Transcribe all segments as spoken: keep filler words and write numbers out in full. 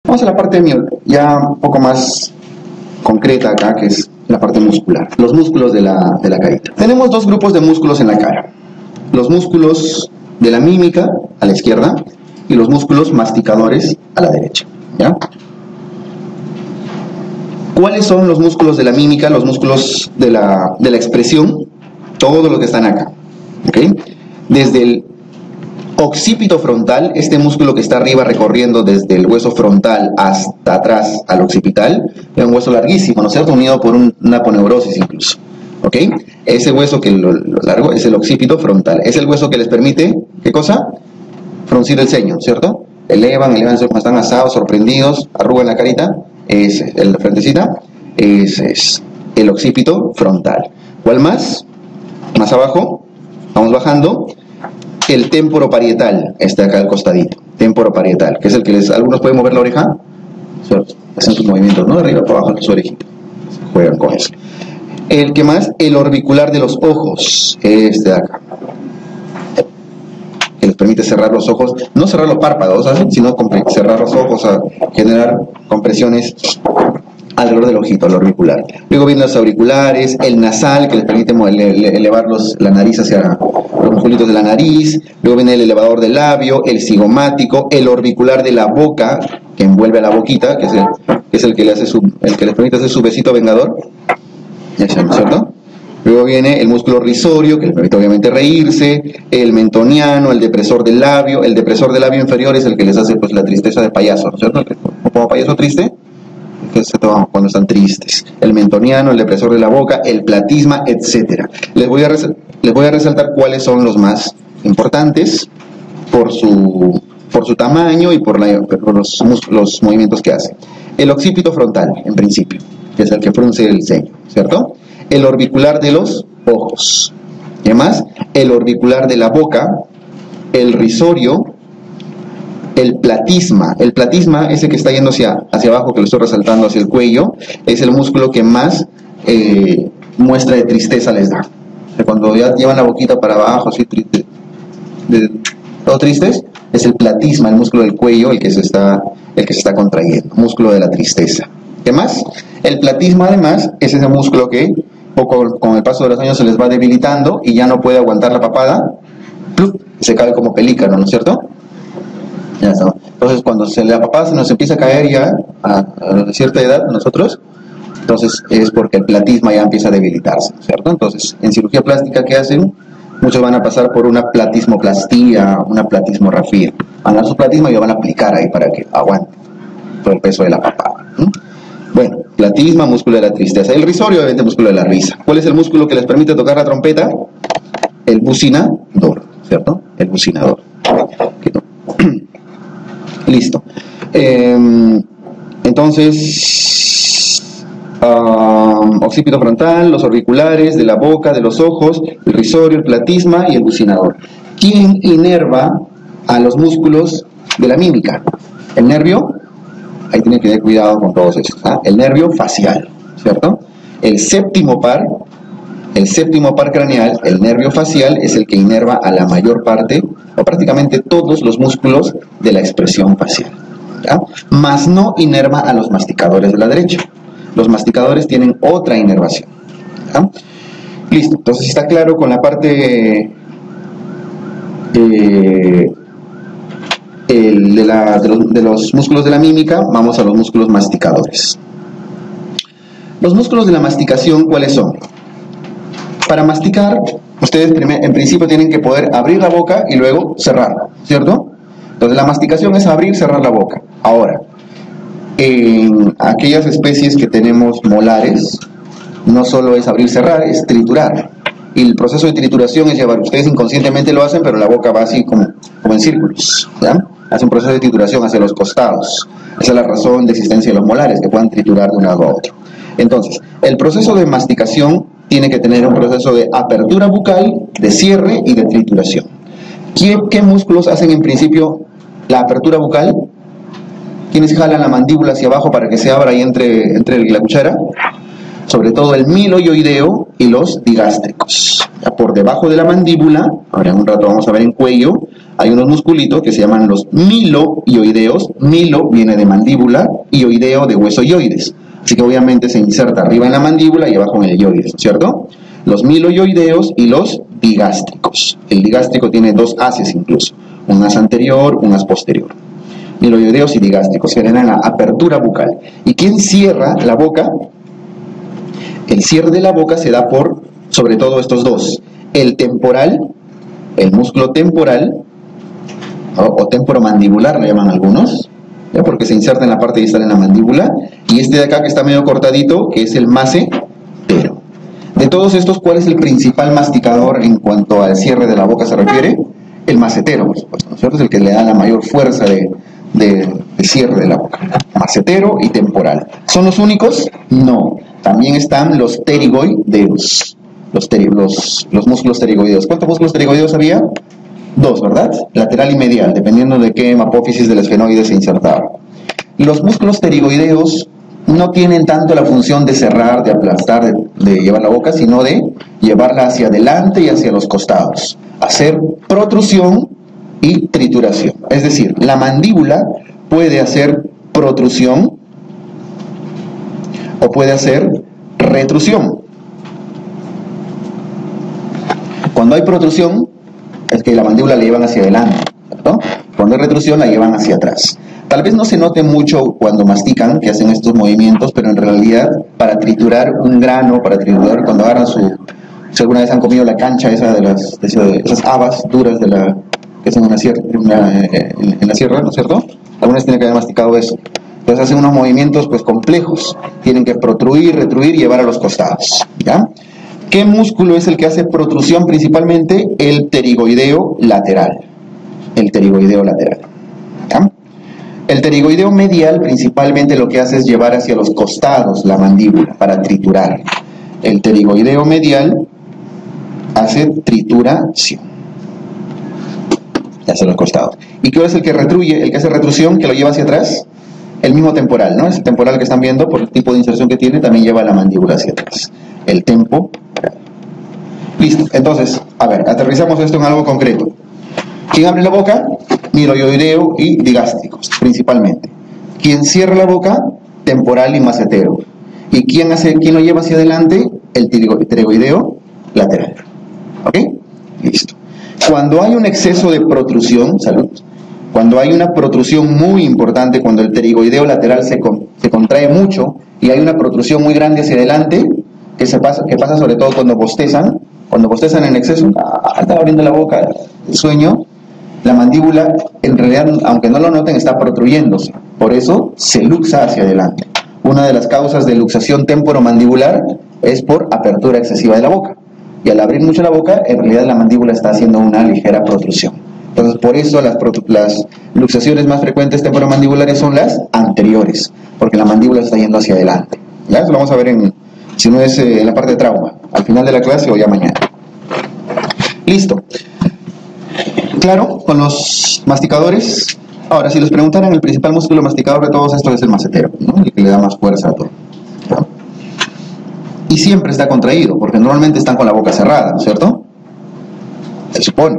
Vamos a la parte ya un poco más concreta acá, que es la parte muscular. Los músculos de la, de la carita. Tenemos dos grupos de músculos en la cara. Los músculos de la mímica a la izquierda y los músculos masticadores a la derecha. ¿Ya? ¿Cuáles son los músculos de la mímica? Los músculos de la, de la expresión. Todos los que están acá. ¿Okay? Desde el occipito frontal, este músculo que está arriba recorriendo desde el hueso frontal hasta atrás al occipital, es un hueso larguísimo, ¿no es cierto? Unido por un, una aponeurosis incluso. ¿Ok? Ese hueso que lo, lo largo es el occipito frontal. Es el hueso que les permite, ¿qué cosa? Fruncir el ceño, ¿cierto? Elevan, elevan, cuando están asados, sorprendidos, arrugan la carita. Ese, el frentecita, ese es el occipito frontal. ¿Cuál más? Más abajo, vamos bajando. El temporoparietal, está acá al costadito. Temporoparietal, que es el que les, algunos pueden mover la oreja. Hacen sus movimientos, ¿no? De arriba para abajo de su orejita. Juegan con eso. El que más, el orbicular de los ojos, este de acá, que les permite cerrar los ojos, no cerrar los párpados, ¿sabes? Sino cerrar los ojos, a generar compresiones alrededor del ojito, el orbicular. Luego vienen los auriculares, el nasal, que les permite elevar los, la nariz hacia los musculitos de la nariz. Luego viene el elevador del labio, el cigomático, el orbicular de la boca, que envuelve a la boquita, que es el que, es el que, le hace su, el que les permite hacer su besito vengador. Ya sabemos, ¿cierto? Luego viene el músculo risorio, que le permite obviamente reírse, el mentoniano, el depresor del labio. El depresor del labio inferior es el que les hace pues la tristeza de payaso, ¿no es cierto? Como payaso triste, que es cuando están tristes. El mentoniano, el depresor de la boca, el platisma, etcétera. Les voy a les voy a resaltar cuáles son los más importantes por su por su tamaño y por, la, por los, los movimientos que hace. El occipito frontal, en principio, que es el que frunce el ceño, ¿cierto? El orbicular de los ojos. ¿Y además? El orbicular de la boca, el risorio, el platisma. El platisma, ese que está yendo hacia, hacia abajo, que lo estoy resaltando hacia el cuello, es el músculo que más eh, muestra de tristeza les da. O sea, cuando ya llevan la boquita para abajo, así, triste, de, todo tristes, es el platisma, el músculo del cuello, el que se está, el que se está contrayendo, músculo de la tristeza. ¿Qué más? El platisma, además, es ese músculo que poco con el paso de los años se les va debilitando y ya no puede aguantar la papada, ¡plup!, se cae como pelícano, ¿no es cierto? Ya está. Entonces, cuando se la papada se nos empieza a caer ya a, a cierta edad, nosotros, entonces es porque el platisma ya empieza a debilitarse, ¿no es cierto? Entonces, en cirugía plástica, ¿qué hacen? Muchos van a pasar por una platismoplastía, una platismorrafía. Van a dar su platisma y lo van a aplicar ahí para que aguante todo el peso de la papada, ¿no? Bueno, platisma, músculo de la tristeza. El risorio, obviamente, músculo de la risa. ¿Cuál es el músculo que les permite tocar la trompeta? El bucinador, ¿cierto? El bucinador. Listo. Eh, entonces, um, occipito frontal, los orbiculares de la boca, de los ojos, el risorio, el platisma y el bucinador. ¿Quién inerva a los músculos de la mímica? El nervio. Ahí tienen que tener cuidado con todos esos. ¿Ah? El nervio facial, ¿cierto? El séptimo par, el séptimo par craneal, el nervio facial, es el que inerva a la mayor parte, o prácticamente todos los músculos de la expresión facial. ¿Ya? Más no inerva a los masticadores de la derecha. Los masticadores tienen otra inervación. ¿Ya? Listo. Entonces está claro con la parte... Eh, El de, la, de, los, de los músculos de la mímica. Vamos a los músculos masticadores. Los músculos de la masticación, ¿cuáles son? Para masticar, ustedes primer, en principio tienen que poder abrir la boca y luego cerrarla, ¿cierto? Entonces la masticación es abrir y cerrar la boca. Ahora, en aquellas especies que tenemos molares, no solo es abrir y cerrar, es triturar. Y el proceso de trituración es llevar, ustedes inconscientemente lo hacen, pero la boca va así como, como en círculos, ¿ya? Hace un proceso de trituración hacia los costados. Esa es la razón de existencia de los molares, que puedan triturar de un lado a otro. Entonces, el proceso de masticación tiene que tener un proceso de apertura bucal, de cierre y de trituración. ¿Qué, qué músculos hacen en principio la apertura bucal? ¿Quiénes jalan la mandíbula hacia abajo para que se abra y entre, entre la cuchara? Sobre todo el miloioideo y los digástricos. Ya por debajo de la mandíbula, ahora en un rato vamos a ver en cuello, hay unos musculitos que se llaman los miloioideos. Milo viene de mandíbula y oideo de hueso yoides. Así que obviamente se inserta arriba en la mandíbula y abajo en el yoides, ¿cierto? Los miloioideos y los digástricos. El digástrico tiene dos haces incluso, un haz anterior, un haz posterior. Miloioideos y digástricos generan la apertura bucal. ¿Y quién cierra la boca? El cierre de la boca se da por, sobre todo, estos dos. El temporal, el músculo temporal, o, o temporomandibular, le llaman algunos, ¿ya? Porque se inserta en la parte distal en la mandíbula. Y este de acá que está medio cortadito, que es el macetero. De todos estos, ¿cuál es el principal masticador en cuanto al cierre de la boca se refiere? El macetero, por supuesto, ¿no es cierto? Es el que le da la mayor fuerza de, de, de cierre de la boca. Macetero y temporal. ¿Son los únicos? No. También están los pterigoideos. Los, teri los, los músculos pterigoideos. ¿Cuántos músculos pterigoideos había? Dos, ¿verdad? Lateral y medial, dependiendo de qué apófisis del esfenoide se insertaba. Los músculos pterigoideos no tienen tanto la función de cerrar, de aplastar, de, de llevar la boca, sino de llevarla hacia adelante y hacia los costados. Hacer protrusión y trituración. Es decir, la mandíbula puede hacer protrusión o puede hacer retrusión. Cuando hay protrusión, es que la mandíbula la llevan hacia adelante, ¿cierto? Cuando hay retrusión, la llevan hacia atrás. Tal vez no se note mucho cuando mastican, que hacen estos movimientos, pero en realidad, para triturar un grano, para triturar cuando agarran su... Si alguna vez han comido la cancha esa de, las, de esas habas duras de la, que hacen en la, sierra, en, la, en, en la sierra, ¿no es cierto? Alguna vez tienen que haber masticado eso. Entonces hacen unos movimientos pues complejos. Tienen que protruir, retruir y llevar a los costados, ¿ya? ¿Qué músculo es el que hace protrusión principalmente? El pterigoideo lateral. El pterigoideo lateral, ¿ya? El pterigoideo medial principalmente lo que hace es llevar hacia los costados la mandíbula para triturar. El pterigoideo medial hace trituración hacia los costados. ¿Y qué es el que retruye? El que hace retrusión, que lo lleva hacia atrás. El mismo temporal, ¿no? Ese temporal que están viendo, por el tipo de inserción que tiene, también lleva la mandíbula hacia atrás. El temporal. Listo. Entonces, a ver, aterrizamos esto en algo concreto. ¿Quién abre la boca? Miloioideo y digástricos, principalmente. ¿Quién cierra la boca? Temporal y macetero. ¿Y quién, hace, quién lo lleva hacia adelante? El pterigoideo lateral. ¿Ok? Listo. Cuando hay un exceso de protrusión, salud, cuando hay una protrusión muy importante, cuando el pterigoideo lateral se, con, se contrae mucho y hay una protrusión muy grande hacia adelante, que, se pasa, que pasa sobre todo cuando bostezan, cuando bostezan en exceso, ah, están abriendo la boca, el sueño, la mandíbula, en realidad, aunque no lo noten, está protruyéndose. Por eso se luxa hacia adelante. Una de las causas de luxación temporomandibular es por apertura excesiva de la boca. Y al abrir mucho la boca, en realidad la mandíbula está haciendo una ligera protrusión. Entonces, por eso las, las luxaciones más frecuentes temporomandibulares son las anteriores, porque la mandíbula está yendo hacia adelante. ¿Ya? Eso lo vamos a ver en, si no es eh, en la parte de trauma, al final de la clase o ya mañana. Listo. Claro, con los masticadores. Ahora, si les preguntaran, el principal músculo masticador de todos estos es el macetero, ¿no? El que le da más fuerza a todo. ¿Ya? Y siempre está contraído, porque normalmente están con la boca cerrada, ¿no es cierto? Se supone.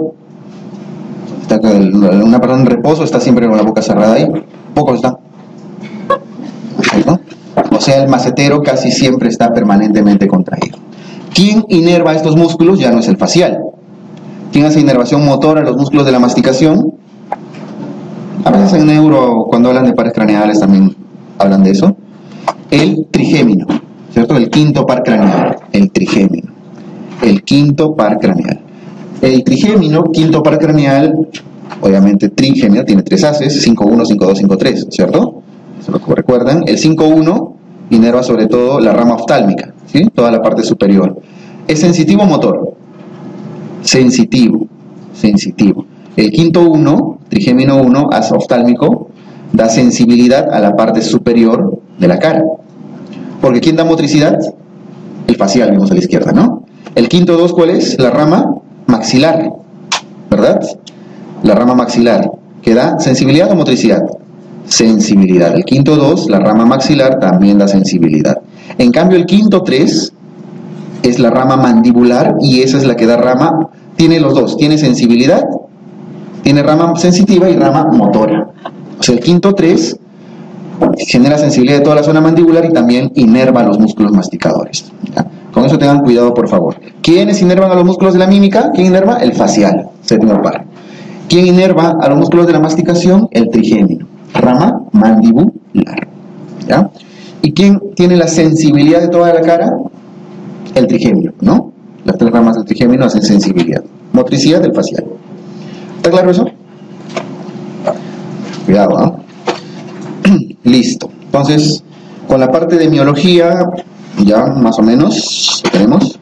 Una persona en reposo está siempre con la boca cerrada ahí. Pocos están. ¿No? O sea, el macetero casi siempre está permanentemente contraído. ¿Quién inerva estos músculos? Ya no es el facial. ¿Quién hace inervación motora a los músculos de la masticación? A veces en neuro, cuando hablan de pares craneales, también hablan de eso. El trigémino, ¿cierto? El quinto par craneal. El trigémino. El quinto par craneal. El trigémino, quinto par craneal, obviamente trigémino, tiene tres haces, cinco uno, cinco dos, cinco tres, ¿cierto? Eso lo que recuerdan. El cinco uno inerva sobre todo la rama oftálmica, ¿sí? Toda la parte superior. ¿Es sensitivo o motor? Sensitivo, sensitivo. El quinto uno, trigémino uno, haz oftálmico, da sensibilidad a la parte superior de la cara. Porque ¿quién da motricidad? El facial, vimos a la izquierda, ¿no? El quinto dos, ¿cuál es? La rama maxilar, ¿verdad? La rama maxilar, que da sensibilidad o motricidad. Sensibilidad. El quinto dos, la rama maxilar, también da sensibilidad. En cambio, el quinto tres es la rama mandibular y esa es la que da rama, tiene los dos, tiene sensibilidad, tiene rama sensitiva y rama motora. O sea, el quinto tres genera sensibilidad de toda la zona mandibular y también inerva los músculos masticadores. ¿Ya? Con eso tengan cuidado, por favor. ¿Quiénes inervan a los músculos de la mímica? ¿Quién inerva? El facial, séptimo par. ¿Quién inerva a los músculos de la masticación? El trigémino, rama mandibular. ¿Ya? ¿Y quién tiene la sensibilidad de toda la cara? El trigémino, ¿no? Las tres ramas del trigémino hacen sensibilidad. Motricidad del facial. ¿Está claro eso? Cuidado, ¿no? Listo. Entonces, con la parte de miología, ya más o menos tenemos.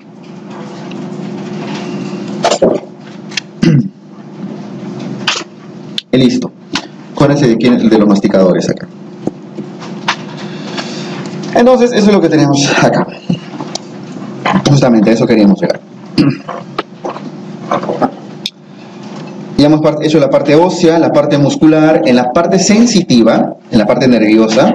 Y listo. Acuérdense de quién, de los masticadores acá. Entonces, eso es lo que tenemos acá. Justamente a eso queríamos llegar. Ya hemos hecho la parte ósea, la parte muscular. En la parte sensitiva, en la parte nerviosa,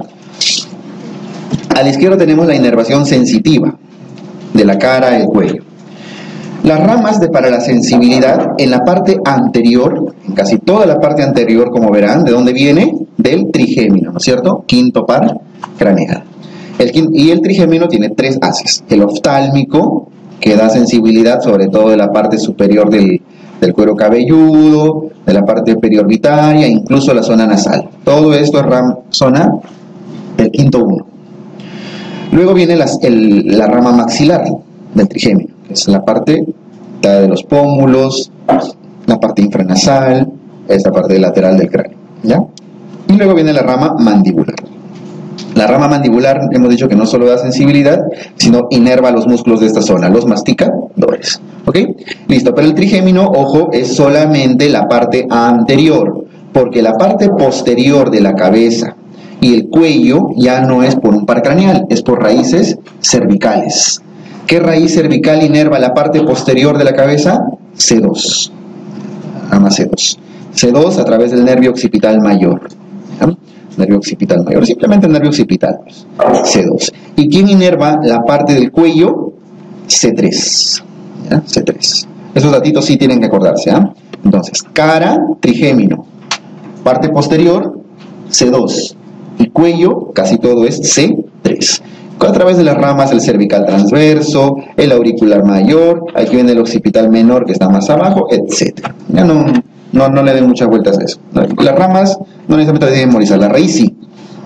a la izquierda tenemos la inervación sensitiva de la cara y el cuello. Las ramas de para la sensibilidad en la parte anterior, en casi toda la parte anterior, como verán, ¿de dónde viene? Del trigémino, ¿no es cierto? Quinto par craneal. El, y el trigémino tiene tres haces. El oftálmico, que da sensibilidad sobre todo de la parte superior del, del cuero cabelludo, de la parte periorbitaria, incluso la zona nasal. Todo esto es ram, zona del quinto uno. Luego viene las, el, la rama maxilar del trigémino, que es la parte la de los pómulos, la parte infranasal, esta parte lateral del cráneo, ¿ya? Y luego viene la rama mandibular. La rama mandibular, hemos dicho que no solo da sensibilidad, sino inerva los músculos de esta zona, los masticadores. ¿Ok? Listo, pero el trigémino, ojo, es solamente la parte anterior, porque la parte posterior de la cabeza y el cuello ya no es por un par craneal, es por raíces cervicales. ¿Qué raíz cervical inerva la parte posterior de la cabeza? C dos. Rama C dos. C dos a través del nervio occipital mayor. ¿Ya? Nervio occipital mayor, simplemente el nervio occipital, C dos. ¿Y quién inerva la parte del cuello? C tres. ¿Ya? C tres. Esos datitos sí tienen que acordarse. ¿eh? Entonces, cara, trigémino. Parte posterior, C dos. Y cuello, casi todo es C tres. A través de las ramas, el cervical transverso, el auricular mayor, aquí viene el occipital menor que está más abajo, etcétera. Ya no... No, no le den muchas vueltas a eso. Las ramas no necesariamente deben memorizar, la raíz sí.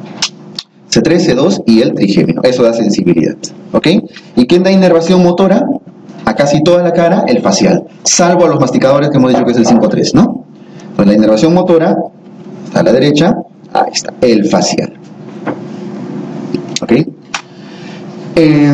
C tres, C dos y el trigémino. Eso da sensibilidad. ¿Ok? ¿Y quién da inervación motora? A casi toda la cara, el facial. Salvo a los masticadores que hemos dicho que es el cinco tres, ¿no? Pues la inervación motora, a la derecha, ahí está, el facial. ¿Ok? Eh,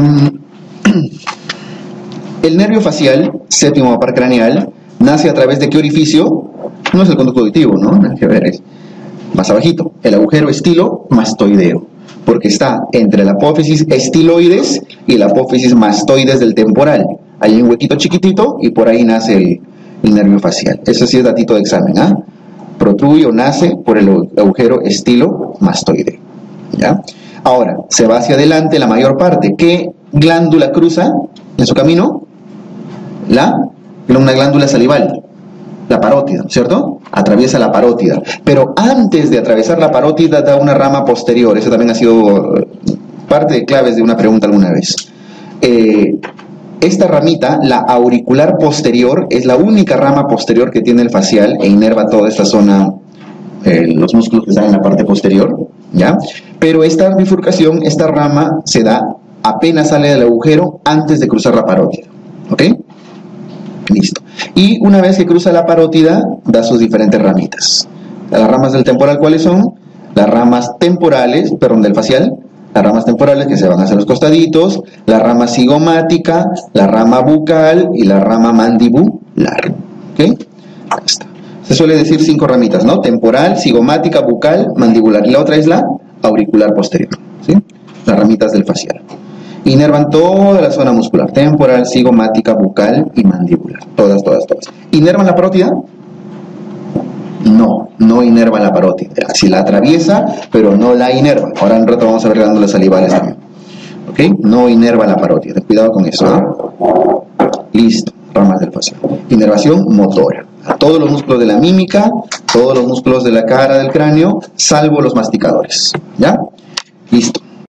el nervio facial, séptimo par craneal, nace a través de qué orificio? No es el conducto auditivo, ¿no? Hay que ver, es más abajito. El agujero estilomastoideo, porque está entre el apófisis estiloides y el apófisis mastoides del temporal. Hay un huequito chiquitito y por ahí nace el, el nervio facial. Eso sí es datito de examen, ¿ah? ¿eh? Protruye o nace por el agujero estilomastoideo, ¿ya? Ahora, se va hacia adelante la mayor parte. ¿Qué glándula cruza en su camino? La, una glándula salival. La parótida, ¿cierto? Atraviesa la parótida. Pero antes de atravesar la parótida da una rama posterior. Eso también ha sido parte de claves de una pregunta alguna vez. Eh, esta ramita, la auricular posterior, es la única rama posterior que tiene el facial e inerva toda esta zona, eh, los músculos que están en la parte posterior, ¿ya? Pero esta bifurcación, esta rama, se da apenas sale del agujero antes de cruzar la parótida. ¿Ok? Listo. Y una vez que cruza la parótida, da sus diferentes ramitas. Las ramas del temporal, ¿cuáles son? Las ramas temporales, perdón, del facial, las ramas temporales que se van hacia los costaditos, la rama cigomática, la rama bucal y la rama mandibular. ¿Ok? Ahí está. Se suele decir cinco ramitas, ¿no? Temporal, cigomática, bucal, mandibular. Y la otra es la auricular posterior. ¿Sí? Las ramitas del facial. Inervan toda la zona muscular, temporal, cigomática, bucal y mandibular. Todas, todas, todas. ¿Inervan la parótida? No, no inervan la parótida. Si la atraviesa, pero no la inerva. Ahora en un rato vamos a ver glándulas salivales también. ¿Ok? No inerva la parótida. Cuidado con eso, ¿no? Listo, ramas del facial. Inervación motora. A todos los músculos de la mímica, todos los músculos de la cara del cráneo, salvo los masticadores. ¿Ya? Listo.